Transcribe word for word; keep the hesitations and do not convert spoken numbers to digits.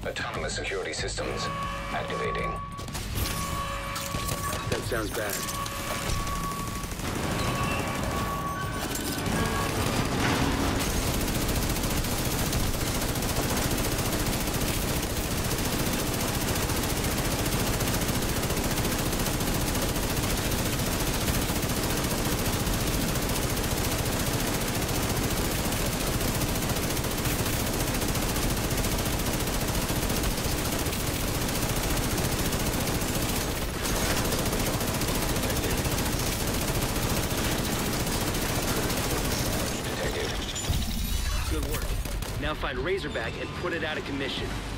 Autonomous security systems activating. That sounds bad. Good work. Now find Razorback and put it out of commission.